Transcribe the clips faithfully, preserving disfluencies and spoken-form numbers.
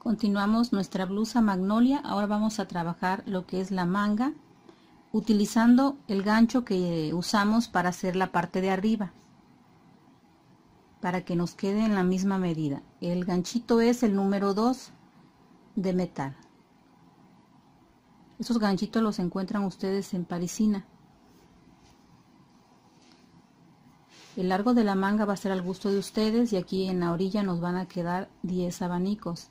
Continuamos nuestra blusa magnolia. Ahora vamos a trabajar lo que es la manga utilizando el gancho que usamos para hacer la parte de arriba, para que nos quede en la misma medida. El ganchito es el número dos de metal. Esos ganchitos los encuentran ustedes en Parisina. El largo de la manga va a ser al gusto de ustedes, y aquí en la orilla nos van a quedar diez abanicos.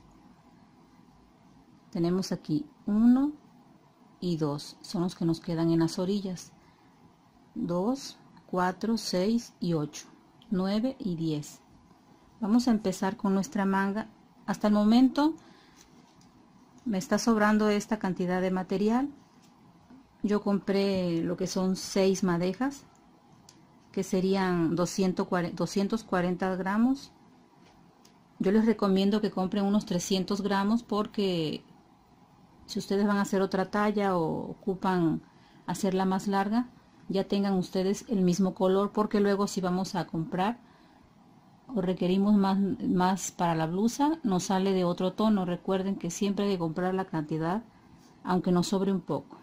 Tenemos aquí uno y dos, son los que nos quedan en las orillas. dos, cuatro, seis y ocho, nueve y diez. Vamos a empezar con nuestra manga. Hasta el momento me está sobrando esta cantidad de material. Yo compré lo que son seis madejas, que serían doscientos cuarenta gramos. Yo les recomiendo que compren unos trescientos gramos, porque si ustedes van a hacer otra talla o ocupan hacerla más larga, ya tengan ustedes el mismo color, porque luego si vamos a comprar o requerimos más, más para la blusa, nos sale de otro tono. Recuerden que siempre hay que comprar la cantidad, aunque nos sobre un poco.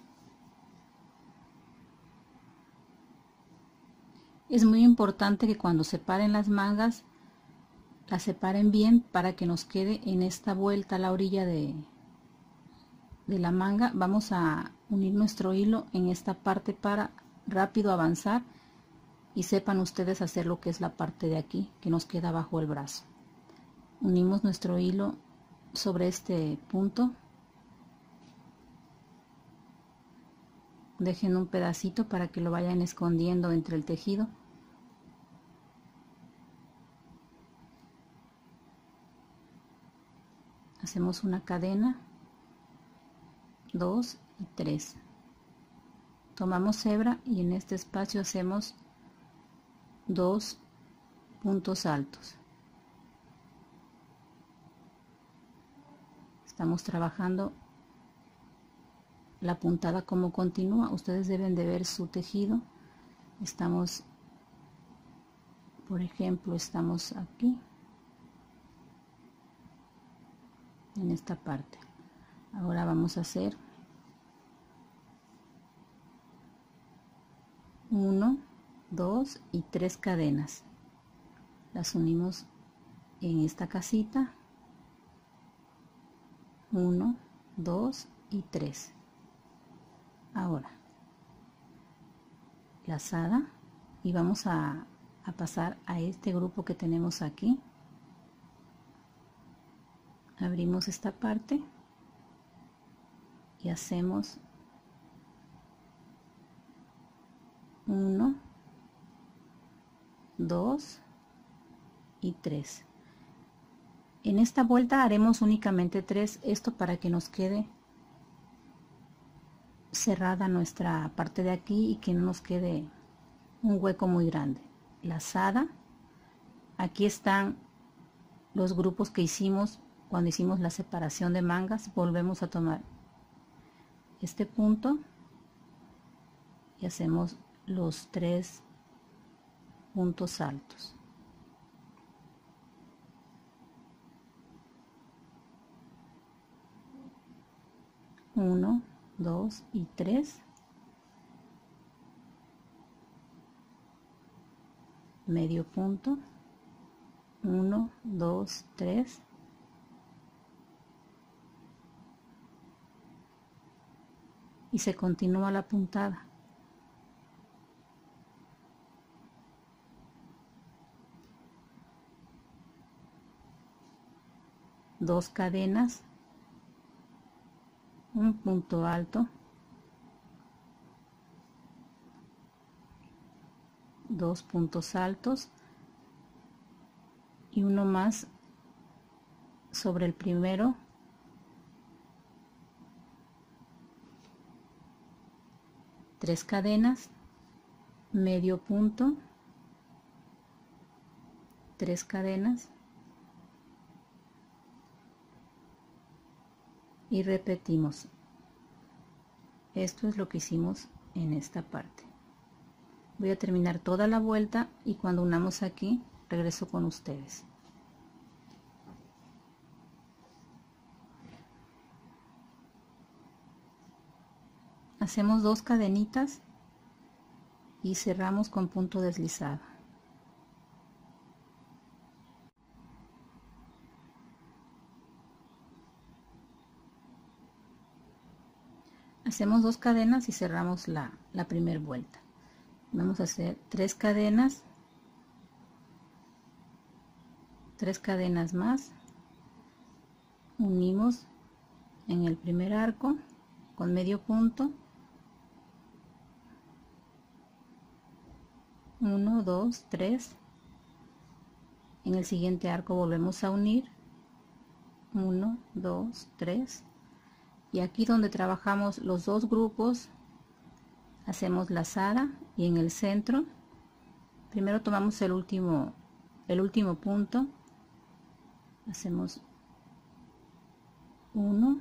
Es muy importante que cuando separen las mangas, las separen bien para que nos quede en esta vuelta a la orilla de, de la manga. Vamos a unir nuestro hilo en esta parte para rápido avanzar, y sepan ustedes hacer lo que es la parte de aquí que nos queda bajo el brazo. Unimos nuestro hilo sobre este punto. Dejen un pedacito para que lo vayan escondiendo entre el tejido. Hacemos una cadena, dos y tres. Tomamos hebra y en este espacio hacemos dos puntos altos. Estamos trabajando la puntada como continúa. Ustedes deben de ver su tejido. Estamos, por ejemplo, estamos aquí en esta parte. Ahora vamos a hacer uno, dos y tres cadenas. Las unimos en esta casita. uno, dos y tres. Ahora lazada, y vamos a, a pasar a este grupo que tenemos aquí. Abrimos esta parte y hacemos uno, dos y tres. En esta vuelta haremos únicamente tres, esto para que nos quede cerrada nuestra parte de aquí y que no nos quede un hueco muy grande. Lazada. Aquí están los grupos que hicimos cuando hicimos la separación de mangas. Volvemos a tomar este punto y hacemos los tres puntos altos. uno, dos y tres. Medio punto. uno, dos, tres. Y se continúa la puntada. Dos cadenas, un punto alto, dos puntos altos y uno más sobre el primero, tres cadenas, medio punto, tres cadenas y repetimos. Esto es lo que hicimos en esta parte. Voy a terminar toda la vuelta y cuando unamos aquí regreso con ustedes. hacemos dos cadenitas y cerramos con punto deslizado. Hacemos dos cadenas y cerramos la, la primera vuelta. Vamos a hacer tres cadenas, tres cadenas más, unimos en el primer arco con medio punto, uno, dos, tres, en el siguiente arco volvemos a unir, uno, dos, tres, y aquí donde trabajamos los dos grupos hacemos lazada y en el centro primero tomamos el último el último punto, hacemos uno,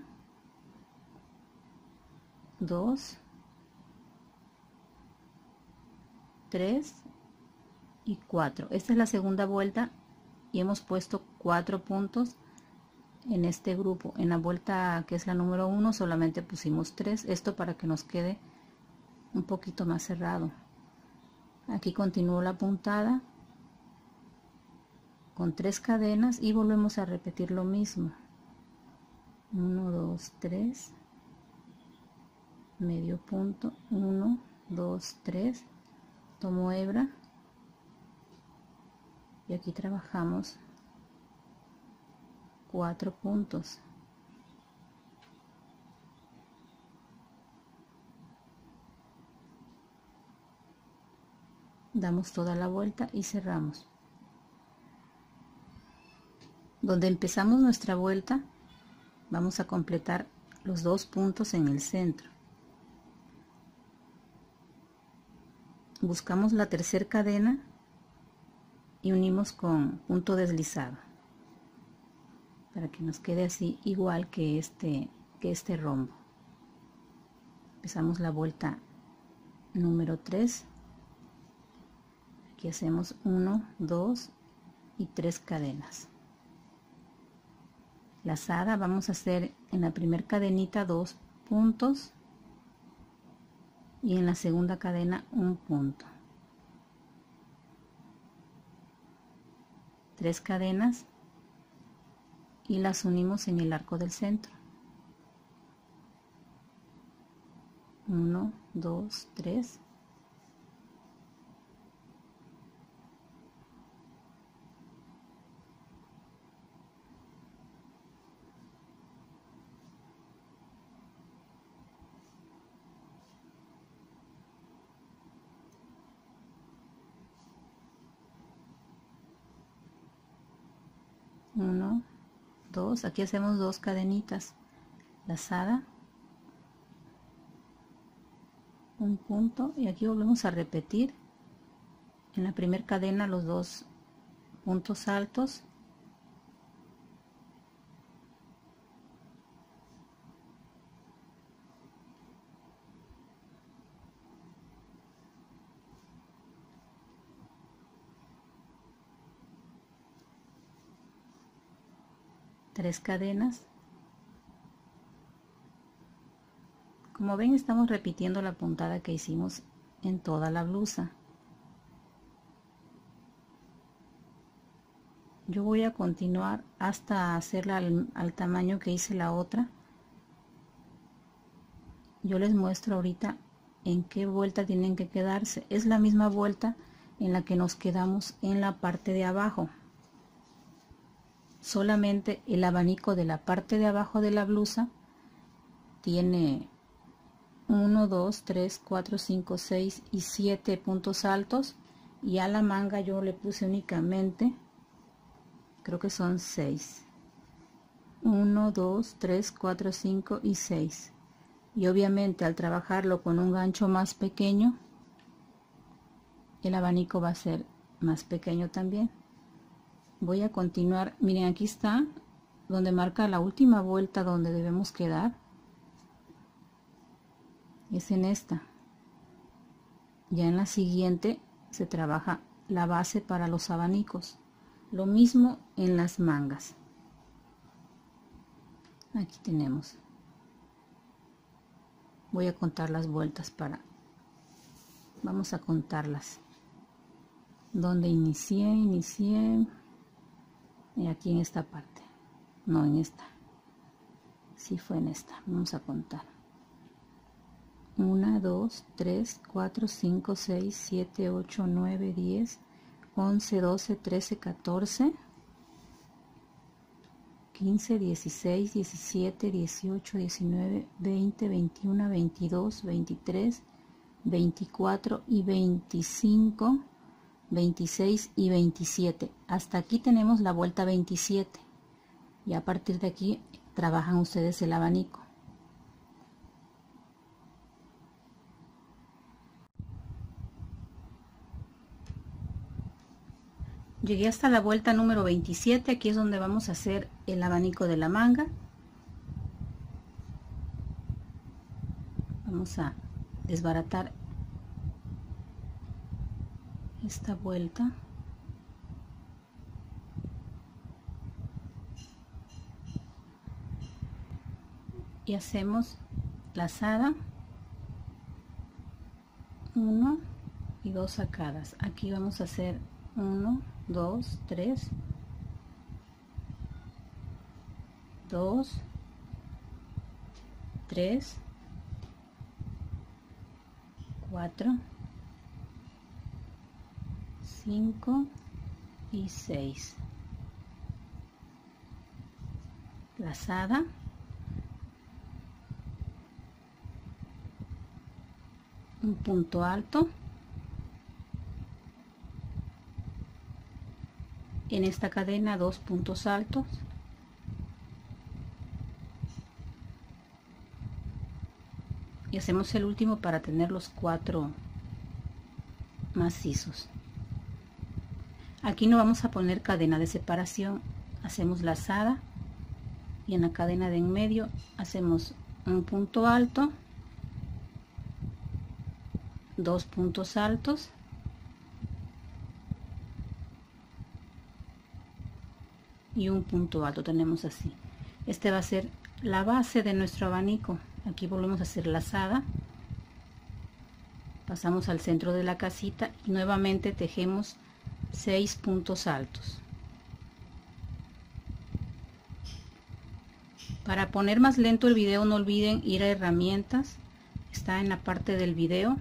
dos, tres y cuatro. Esta es la segunda vuelta y hemos puesto cuatro puntos en este grupo. En la vuelta que es la número uno solamente pusimos tres, esto para que nos quede un poquito más cerrado. Aquí continúo la puntada con tres cadenas y volvemos a repetir lo mismo, uno, dos, tres, medio punto, uno, dos, tres, tomo hebra y aquí trabajamos cuatro puntos. Damos toda la vuelta y cerramos. Donde empezamos nuestra vuelta vamos a completar los dos puntos en el centro. Buscamos la tercera cadena y unimos con punto deslizado para que nos quede así igual que este que este rombo. Empezamos la vuelta número tres. Aquí hacemos uno, dos y tres cadenas. Lazada, vamos a hacer en la primera cadenita dos puntos y en la segunda cadena un punto. Tres cadenas y las unimos en el arco del centro. uno, dos, tres. uno, dos, aquí hacemos dos cadenitas, lazada, un punto y aquí volvemos a repetir en la primera cadena los dos puntos altos, tres cadenas. Como ven, estamos repitiendo la puntada que hicimos en toda la blusa. Yo voy a continuar hasta hacerla al, al tamaño que hice la otra. Yo les muestro ahorita en qué vuelta tienen que quedarse. Es la misma vuelta en la que nos quedamos en la parte de abajo. Solamente el abanico de la parte de abajo de la blusa tiene uno, dos, tres, cuatro, cinco, seis y siete puntos altos, y a la manga yo le puse únicamente, creo que son seis, uno, dos, tres, cuatro, cinco y seis, y obviamente al trabajarlo con un gancho más pequeño el abanico va a ser más pequeño también. Voy a continuar, miren, aquí está donde marca la última vuelta donde debemos quedar, es en esta. Ya en la siguiente se trabaja la base para los abanicos, lo mismo en las mangas. Aquí tenemos Voy a contar las vueltas para, vamos a contarlas. Donde inicié, inicié, y aquí en esta parte, no en esta, sí fue en esta, vamos a contar. uno, dos, tres, cuatro, cinco, seis, siete, ocho, nueve, diez, once, doce, trece, catorce, quince, dieciséis, diecisiete, dieciocho, diecinueve, veinte, veintiuno, veintidós, veintitrés, veinticuatro y veinticinco, veintiséis y veintisiete. Hasta aquí tenemos la vuelta veintisiete y a partir de aquí trabajan ustedes el abanico. Llegué hasta la vuelta número veintisiete, aquí es donde vamos a hacer el abanico de la manga. Vamos a desbaratar esta vuelta. Y hacemos lazada, uno y dos sacadas. Aquí vamos a hacer uno, dos, tres, dos, tres, cuatro, cinco y seis. Lazada, un punto alto. En esta cadena dos puntos altos, y hacemos el último para tener los cuatro macizos. Aquí no vamos a poner cadena de separación, hacemos lazada y en la cadena de en medio hacemos un punto alto, dos puntos altos, y un punto alto. Tenemos así. Este va a ser la base de nuestro abanico. Aquí volvemos a hacer lazada, pasamos al centro de la casita y nuevamente tejemos seis puntos altos. Para poner más lento el video, no olviden ir a herramientas, está en la parte del video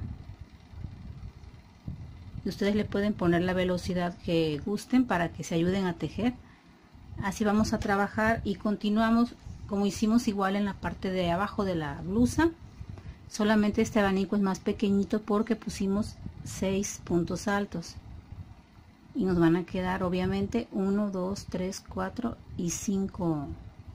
y ustedes le pueden poner la velocidad que gusten para que se ayuden a tejer. Así vamos a trabajar y continuamos como hicimos igual en la parte de abajo de la blusa, solamente este abanico es más pequeñito porque pusimos seis puntos altos y nos van a quedar obviamente uno, dos, tres, cuatro y cinco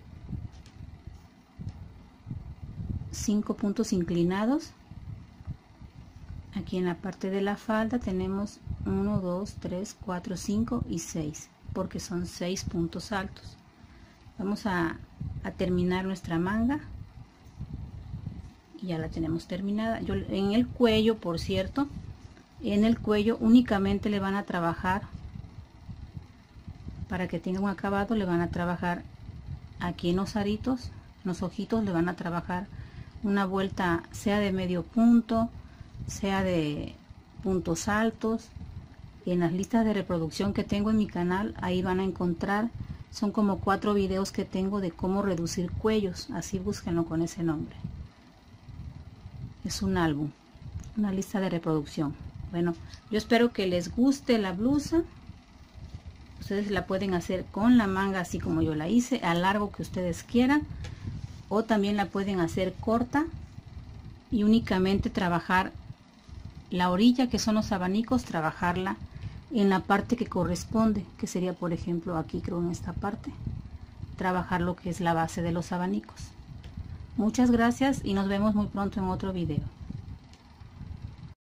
cinco puntos inclinados. Aquí en la parte de la falda tenemos uno, dos, tres, cuatro, cinco y seis, porque son seis puntos altos. Vamos a, a terminar nuestra manga y ya la tenemos terminada. Yo en el cuello, por cierto, en el cuello únicamente le van a trabajar, para que tenga un acabado, le van a trabajar aquí en los aritos, en los ojitos le van a trabajar una vuelta, sea de medio punto, sea de puntos altos. Y en las listas de reproducción que tengo en mi canal, ahí van a encontrar, son como cuatro videos que tengo de cómo reducir cuellos, así búsquenlo con ese nombre. Es un álbum, una lista de reproducción. Bueno, yo espero que les guste la blusa. Ustedes la pueden hacer con la manga así como yo la hice, a largo que ustedes quieran, o también la pueden hacer corta y únicamente trabajar la orilla, que son los abanicos, trabajarla en la parte que corresponde, que sería por ejemplo aquí, creo, en esta parte, trabajar lo que es la base de los abanicos. Muchas gracias y nos vemos muy pronto en otro video.